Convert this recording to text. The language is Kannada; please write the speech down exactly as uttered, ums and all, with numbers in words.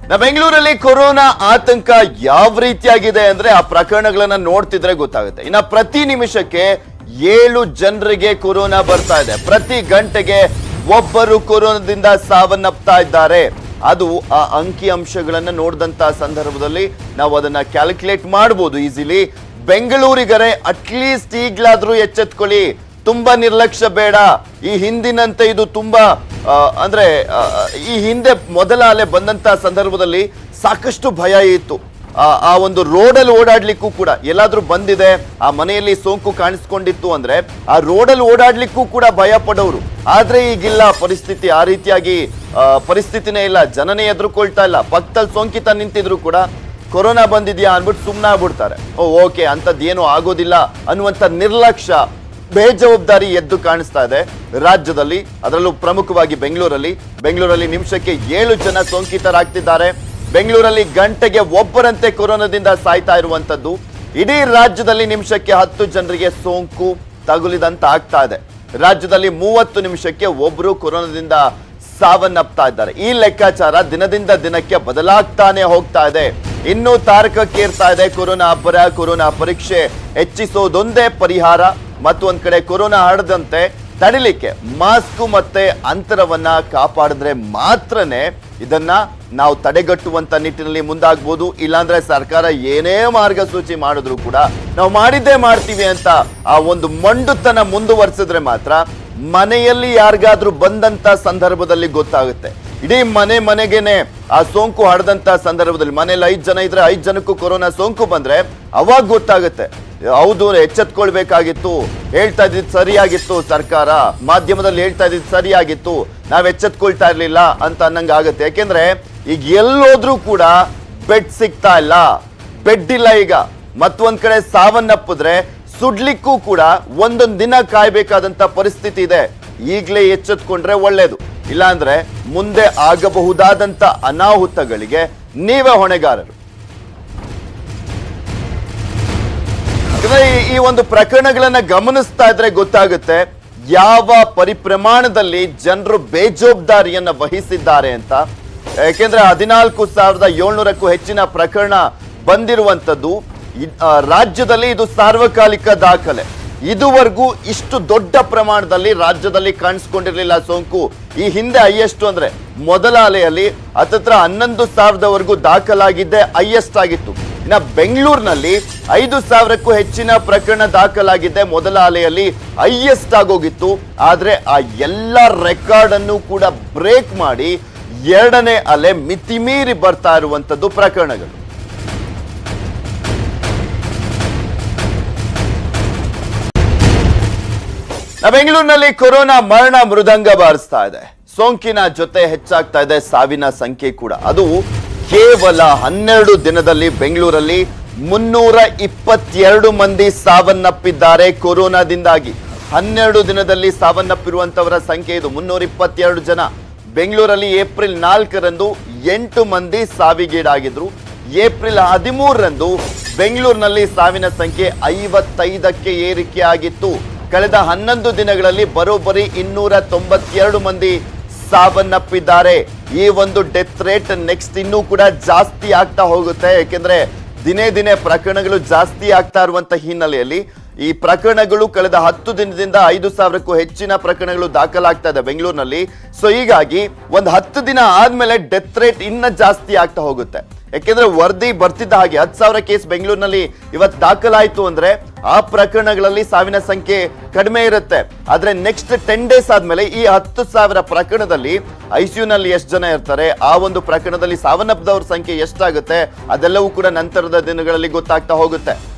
ನಾ ಬೆಂಗಳೂರಲ್ಲಿ ಕೊರೋನಾ ಆತಂಕ ಯಾವ ರೀತಿಯಾಗಿದೆ ಅಂದ್ರೆ ಆ ಪ್ರಕರಣಗಳನ್ನ ನೋಡ್ತಿದ್ರೆ ಗೊತ್ತಾಗುತ್ತೆ. ಇನ್ನ ಪ್ರತಿ ನಿಮಿಷಕ್ಕೆ ಏಳು ಜನರಿಗೆ ಕೊರೋನಾ ಬರ್ತಾ ಇದೆ. ಪ್ರತಿ ಗಂಟೆಗೆ ಒಬ್ಬರು ಕೊರೋನಾದಿಂದ ಸಾವನ್ನಪ್ತಾ ಇದ್ದಾರೆ. ಅದು ಆ ಅಂಕಿ ಅಂಶಗಳನ್ನ ನೋಡಿದಂತ ಸಂದರ್ಭದಲ್ಲಿ ನಾವು ಅದನ್ನ ಕ್ಯಾಲ್ಕುಲೇಟ್ ಮಾಡಬಹುದು ಈಸಿಲಿ. ಬೆಂಗಳೂರಿಗರೆ ಅಟ್ಲೀಸ್ಟ್ ಈಗ್ಲಾದ್ರೂ ಎಚ್ಚೆತ್ಕೊಳ್ಳಿ, ತುಂಬಾ ನಿರ್ಲಕ್ಷ್ಯ ಬೇಡ. ಈ ಹಿಂದಿನಂತೆ ಇದು ತುಂಬಾ ಅಂದ್ರೆ ಈ ಹಿಂದೆ ಮೊದಲ ಅಲೆ ಬಂದಂತ ಸಂದರ್ಭದಲ್ಲಿ ಸಾಕಷ್ಟು ಭಯ ಇತ್ತು. ಆ ಒಂದು ರೋಡಲ್ಲಿ ಓಡಾಡ್ಲಿಕ್ಕೂ ಕೂಡ ಎಲ್ಲಾದ್ರೂ ಬಂದಿದೆ, ಆ ಮನೆಯಲ್ಲಿ ಸೋಂಕು ಕಾಣಿಸ್ಕೊಂಡಿತ್ತು ಅಂದ್ರೆ ಆ ರೋಡಲ್ಲಿ ಓಡಾಡ್ಲಿಕ್ಕೂ ಕೂಡ ಭಯ ಪಡೋರು. ಆದ್ರೆ ಈಗಿಲ್ಲ ಪರಿಸ್ಥಿತಿ, ಆ ರೀತಿಯಾಗಿ ಪರಿಸ್ಥಿತಿನೇ ಇಲ್ಲ. ಜನನೇ ಎದುರುಕೊಳ್ತಾ ಇಲ್ಲ. ಪಕ್ಕದಲ್ಲಿ ಸೋಂಕಿತ ನಿಂತಿದ್ರು ಕೂಡ ಕೊರೋನಾ ಬಂದಿದ್ಯಾ ಅನ್ಬಿಟ್ಟು ಸುಮ್ಮನೆ ಆಗ್ಬಿಡ್ತಾರೆ. ಓ ಓಕೆ ಅಂತದ್ದೇನು ಆಗೋದಿಲ್ಲ ಅನ್ನುವಂಥ ನಿರ್ಲಕ್ಷ್ಯ, ಬೇಜವಾಬ್ದಾರಿ ಎದ್ದು ಕಾಣಿಸ್ತಾ ಇದೆ ರಾಜ್ಯದಲ್ಲಿ, ಅದರಲ್ಲೂ ಪ್ರಮುಖವಾಗಿ ಬೆಂಗಳೂರಲ್ಲಿ. ಬೆಂಗಳೂರಲ್ಲಿ ನಿಮಿಷಕ್ಕೆ ಏಳು ಜನ ಸೋಂಕಿತರಾಗ್ತಿದ್ದಾರೆ. ಬೆಂಗಳೂರಲ್ಲಿ ಗಂಟೆಗೆ ಒಬ್ಬರಂತೆ ಕೊರೋನಾದಿಂದ ಸಾಯ್ತಾ ಇರುವಂತದ್ದು. ಇಡೀ ರಾಜ್ಯದಲ್ಲಿ ನಿಮಿಷಕ್ಕೆ ಹತ್ತು ಜನರಿಗೆ ಸೋಂಕು ತಗುಲಿದಂತ ಆಗ್ತಾ ಇದೆ. ರಾಜ್ಯದಲ್ಲಿ ಮೂವತ್ತು ನಿಮಿಷಕ್ಕೆ ಒಬ್ರು ಕೊರೋನಾದಿಂದ ಸಾವನ್ನಪ್ತಾ ಇದ್ದಾರೆ. ಈ ಲೆಕ್ಕಾಚಾರ ದಿನದಿಂದ ದಿನಕ್ಕೆ ಬದಲಾಗ್ತಾನೆ ಹೋಗ್ತಾ ಇದೆ. ಇನ್ನೂ ತಾರಕಕ್ಕೇರ್ತಾ ಇದೆ ಕೊರೋನಾ ಅಬ್ಬರ. ಕೊರೋನಾ ಪರೀಕ್ಷೆ ಹೆಚ್ಚಿಸೋದೊಂದೇ ಪರಿಹಾರ. ಮತ್ತೊಂದ್ ಕಡೆ ಕೊರೋನಾ ಹರಡದಂತೆ ತಡಿಲಿಕ್ಕೆ ಮಾಸ್ಕ್ ಮತ್ತೆ ಅಂತರವನ್ನ ಕಾಪಾಡಿದ್ರೆ ಮಾತ್ರನೇ ಇದನ್ನ ನಾವು ತಡೆಗಟ್ಟುವಂತ ನಿಟ್ಟಿನಲ್ಲಿ ಮುಂದಾಗ್ಬೋದು. ಇಲ್ಲಾಂದ್ರೆ ಸರ್ಕಾರ ಏನೇ ಮಾರ್ಗಸೂಚಿ ಮಾಡಿದ್ರು ಕೂಡ ನಾವು ಮಾಡಿದ್ದೇ ಮಾಡ್ತೀವಿ ಅಂತ ಆ ಒಂದು ಮೊಂಡುತನ ಮುಂದುವರಿಸಿದ್ರೆ ಮಾತ್ರ ಮನೆಯಲ್ಲಿ ಯಾರಿಗಾದ್ರೂ ಬಂದಂತ ಸಂದರ್ಭದಲ್ಲಿ ಗೊತ್ತಾಗುತ್ತೆ. ಇಡೀ ಮನೆ ಮನೆಗೇನೆ ಆ ಸೋಂಕು ಹರದಂತ ಸಂದರ್ಭದಲ್ಲಿ ಮನೆಯಲ್ಲಿ ಐದ್ ಜನ ಇದ್ರೆ ಐದ್ ಜನಕ್ಕೂ ಕೊರೋನಾ ಸೋಂಕು ಬಂದ್ರೆ ಅವಾಗ ಗೊತ್ತಾಗುತ್ತೆ. ಹೌದು, ಎಚ್ಚೆತ್ಕೊಳ್ಬೇಕಾಗಿತ್ತು, ಹೇಳ್ತಾ ಇದ್ದಿದ್ದು ಸರಿಯಾಗಿತ್ತು, ಸರ್ಕಾರ ಮಾಧ್ಯಮದಲ್ಲಿ ಹೇಳ್ತಾ ಇದ್ದಿದ್ದು ಸರಿಯಾಗಿತ್ತು, ನಾವ್ ಎಚ್ಚೆತ್ಕೊಳ್ತಾ ಇರ್ಲಿಲ್ಲ ಅಂತ ಅನ್ನಂಗ ಆಗುತ್ತೆ. ಯಾಕೆಂದ್ರೆ ಈಗ ಎಲ್ಲೋದ್ರೂ ಕೂಡ ಬೆಡ್ ಸಿಗ್ತಾ ಇಲ್ಲ, ಬೆಡ್ ಇಲ್ಲ. ಈಗ ಮತ್ತೊಂದ್ ಕಡೆ ಸಾವನ್ನಪ್ಪಿದ್ರೆ ಸುಡ್ಲಿಕ್ಕೂ ಕೂಡ ಒಂದೊಂದ್ ದಿನ ಕಾಯ್ಬೇಕಾದಂತ ಪರಿಸ್ಥಿತಿ ಇದೆ. ಈಗ್ಲೇ ಎಚ್ಚೆತ್ಕೊಂಡ್ರೆ ಒಳ್ಳೇದು. ಇಲ್ಲಾಂದ್ರೆ ಮುಂದೆ ಆಗಬಹುದಾದಂತ ಅನಾಹುತಗಳಿಗೆ ನೀವೇ ಹೊಣೆಗಾರರು. ಈ ಒಂದು ಪ್ರಕರಣಗಳನ್ನ ಗಮನಿಸ್ತಾ ಇದ್ರೆ ಗೊತ್ತಾಗುತ್ತೆ ಯಾವ ಪರಿಪ್ರಮಾಣದಲ್ಲಿ ಜನರು ಬೇಜವಾಬ್ದಾರಿಯನ್ನ ವಹಿಸಿದ್ದಾರೆ ಅಂತ. ಯಾಕೆಂದ್ರೆ ಹದಿನಾಲ್ಕು ಸಾವಿರದ ಏಳ್ನೂರಕ್ಕೂ ಹೆಚ್ಚಿನ ಪ್ರಕರಣ ಬಂದಿರುವಂತದ್ದು ರಾಜ್ಯದಲ್ಲಿ. ಇದು ಸಾರ್ವಕಾಲಿಕ ದಾಖಲೆ. ಇದುವರೆಗೂ ಇಷ್ಟು ದೊಡ್ಡ ಪ್ರಮಾಣದಲ್ಲಿ ರಾಜ್ಯದಲ್ಲಿ ಕಾಣಿಸ್ಕೊಂಡಿರ್ಲಿಲ್ಲ ಸೋಂಕು. ಈ ಹಿಂದೆ ಹೈಯೆಸ್ಟ್ ಅಂದ್ರೆ ಮೊದಲ ಅಲೆಯಲ್ಲಿ ಹತ್ತತ್ರ ಹನ್ನೊಂದು ಸಾವಿರದವರೆಗೂ ದಾಖಲಾಗಿದ್ದೆ ಹೈಯೆಸ್ಟ್ ಆಗಿತ್ತು. ಇನ್ನ ಬೆಂಗಳೂರಿನಲ್ಲಿ ಐದು ಸಾವಿರಕ್ಕೂ ಹೆಚ್ಚಿನ ಪ್ರಕರಣ ದಾಖಲಾಗಿದ್ದೆ ಮೊದಲ ಅಲೆಯಲ್ಲಿ ಹೈಯೆಸ್ಟ್ ಆಗೋಗಿತ್ತು. ಆದ್ರೆ ಆ ಎಲ್ಲ ರೆಕಾರ್ಡ್ ಅನ್ನು ಕೂಡ ಬ್ರೇಕ್ ಮಾಡಿ ಎರಡನೇ ಅಲೆ ಮಿತಿಮೀರಿ ಬರ್ತಾ ಇರುವಂತದ್ದು ಪ್ರಕರಣಗಳು. ಬೆಂಗಳೂರಿನಲ್ಲಿ ಕೊರೋನಾ ಮರಣ ಮೃದಂಗ ಬಾರಿಸ್ತಾ ಇದೆ. ಸೋಂಕಿನ ಜೊತೆ ಹೆಚ್ಚಾಗ್ತಾ ಇದೆ ಸಾವಿನ ಸಂಖ್ಯೆ ಕೂಡ. ಅದು ಕೇವಲ ಹನ್ನೆರಡು ದಿನದಲ್ಲಿ ಬೆಂಗಳೂರಲ್ಲಿ ಮುನ್ನೂರ ಇಪ್ಪತ್ತೆರಡು ಮಂದಿ ಸಾವನ್ನಪ್ಪಿದ್ದಾರೆ ಕೊರೋನಾದಿಂದಾಗಿ. ಹನ್ನೆರಡು ದಿನದಲ್ಲಿ ಸಾವನ್ನಪ್ಪಿರುವಂತವರ ಸಂಖ್ಯೆ ಇದು ಮುನ್ನೂರ ಇಪ್ಪತ್ತೆರಡು ಜನ. ಬೆಂಗಳೂರಲ್ಲಿ ಏಪ್ರಿಲ್ ನಾಲ್ಕರಂದು ಎಂಟು ಮಂದಿ ಸಾವಿಗೀಡಾಗಿದ್ರು. ಏಪ್ರಿಲ್ ಹದಿಮೂರರಂದು ಬೆಂಗಳೂರಿನಲ್ಲಿ ಸಾವಿನ ಸಂಖ್ಯೆ ಐವತ್ತೈದಕ್ಕೆ ಏರಿಕೆ ಆಗಿತ್ತು. ಕಳೆದ ಹನ್ನೊಂದು ದಿನಗಳಲ್ಲಿ ಬರೋಬ್ಬರಿ ಇನ್ನೂರ ತೊಂಬತ್ತೆರಡು ಮಂದಿ ಸಾವನ್ನಪ್ಪಿದ್ದಾರೆ. ಈ ಒಂದು ಡೆತ್ ರೇಟ್ ನೆಕ್ಸ್ಟ್ ಇನ್ನೂ ಕೂಡ ಜಾಸ್ತಿ ಆಗ್ತಾ ಹೋಗುತ್ತೆ. ಯಾಕೆಂದ್ರೆ ದಿನೇ ದಿನೇ ಪ್ರಕರಣಗಳು ಜಾಸ್ತಿ ಆಗ್ತಾ ಇರುವಂತ ಹಿನ್ನೆಲೆಯಲ್ಲಿ ಈ ಪ್ರಕರಣಗಳು ಕಳೆದ ಹತ್ತು ದಿನದಿಂದ ಐದು ಸಾವಿರಕ್ಕೂ ಹೆಚ್ಚಿನ ಪ್ರಕರಣಗಳು ದಾಖಲಾಗ್ತಾ ಇದೆ ಬೆಂಗಳೂರಿನಲ್ಲಿ. ಸೊ ಹೀಗಾಗಿ ಒಂದು ಹತ್ತು ದಿನ ಆದ್ಮೇಲೆ ಡೆತ್ ರೇಟ್ ಇನ್ನ ಜಾಸ್ತಿ ಆಗ್ತಾ ಹೋಗುತ್ತೆ. ಯಾಕೆಂದ್ರೆ ವರದಿ ಬರ್ತಿದ್ದ ಹಾಗೆ ಹತ್ತು ಸಾವಿರ ಕೇಸ್ ಬೆಂಗಳೂರಿನಲ್ಲಿ ಇವತ್ತು ದಾಖಲಾಯಿತು ಅಂದ್ರೆ ಆ ಪ್ರಕರಣಗಳಲ್ಲಿ ಸಾವಿನ ಸಂಖ್ಯೆ ಕಡಿಮೆ ಇರುತ್ತೆ. ಆದ್ರೆ ನೆಕ್ಸ್ಟ್ ಟೆನ್ ಡೇಸ್ ಆದ್ಮೇಲೆ ಈ ಹತ್ತು ಸಾವಿರ ಪ್ರಕರಣದಲ್ಲಿ ಐಸಿಯು ನಲ್ಲಿ ಎಷ್ಟು ಜನ ಇರ್ತಾರೆ, ಆ ಒಂದು ಪ್ರಕರಣದಲ್ಲಿ ಸಾವನ್ನಪ್ಪದವ್ರ ಸಂಖ್ಯೆ ಎಷ್ಟಾಗುತ್ತೆ, ಅದೆಲ್ಲವೂ ಕೂಡ ನಂತರದ ದಿನಗಳಲ್ಲಿ ಗೊತ್ತಾಗ್ತಾ ಹೋಗುತ್ತೆ.